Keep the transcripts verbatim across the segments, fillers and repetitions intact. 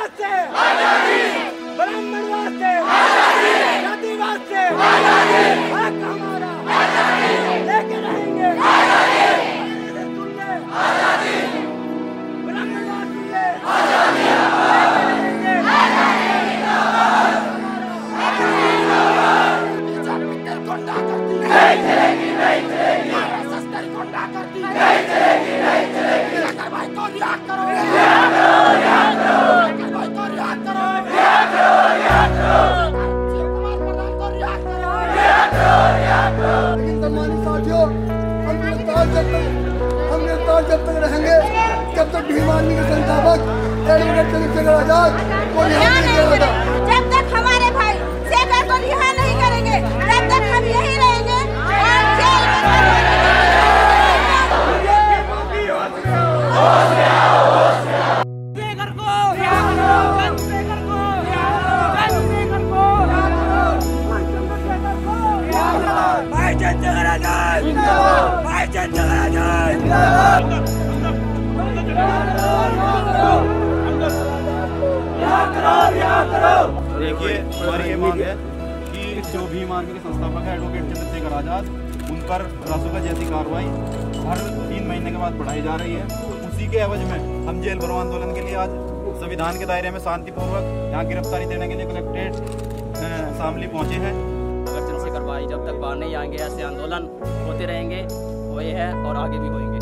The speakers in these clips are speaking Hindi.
वास्ते ब्राह्मण वास्ते जाति वास्ते हक हमारा लेके रहेंगे ब्राह्मण वास्ते नहीं चलेगी नहीं चलेगी सस्ती गुंडा करती नहीं चलेगी नहीं चलेगी भाई को रियाक्ट करो रियाक्ट करो रियाक्ट करो भाई को रियाक्ट करो रियाक्ट करो रियाक्ट करो शिव कुमार प्रधान को रियाक्ट करो रियाक्ट करो रियाक्ट करो। लेकिन सम्मानित साथियों, हम गिरफ्तार जब तक हम गिरफ्तार जब तक रहेंगे जब तक भीम आर्मी के संस्थापक एडवोकेट चंद्रशेखर आजाद को रिहा नहीं किया जाता। जब तक हमारे भाई शेखर को रिहा नहीं करेंगे तब तक हम यही रहेंगे और जेल में देखिए, हमारी ये मांग है कि जो भीम आर्मी के संस्थापक है एडवोकेट चंद्रशेखर आजाद, उन पर रासुका जैसी कार्रवाई हर तीन महीने के बाद बढ़ाई जा रही है। उसी के एवज में हम जेल भरो आंदोलन के लिए आज संविधान के दायरे में शांतिपूर्वक यहाँ गिरफ्तारी देने के लिए कलेक्ट्रेट शामली पहुँचे हैं। अगर चंद्रशेखर भाई जब तक बाहर नहीं आएंगे ऐसे आंदोलन होते रहेंगे, हुए हैं और आगे भी होंगे।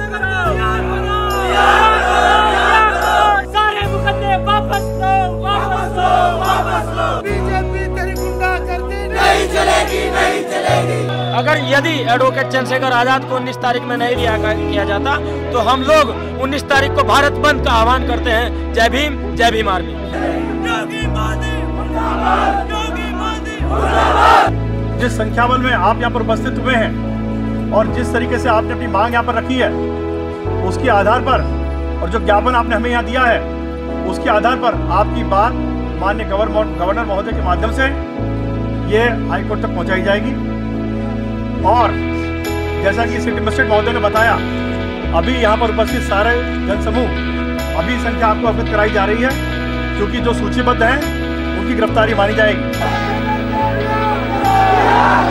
सारे मुकद्दमे वापस लो, वापस लो, वापस लो। बीजेपी तेरी गुंडा करती नहीं चलेगी, नहीं चलेगी। अगर यदि एडवोकेट चंद्रशेखर आजाद को उन्नीस तारीख में नहीं रिहा किया जाता तो हम लोग उन्नीस तारीख को भारत बंद का आह्वान करते हैं। जय भीम, जय भीम आर्मी। जिस संख्याबल में आप यहाँ पर उपस्थित हुए हैं और जिस तरीके से आपने अपनी मांग यहाँ पर रखी है, उसके आधार पर और जो ज्ञापन आपने हमें यहाँ दिया है उसके आधार पर आपकी बात माननीय गवर्नर गवर्नर महोदय के माध्यम से ये हाईकोर्ट तक पहुँचाई जाएगी। और जैसा कि सिटी मजिस्ट्रेट महोदय ने बताया, अभी यहाँ पर उपस्थित सारे जनसमूह अभी संख्या आपको अवगत कराई जा रही है, क्योंकि जो सूचीबद्ध हैं उनकी गिरफ्तारी मानी जाएगी।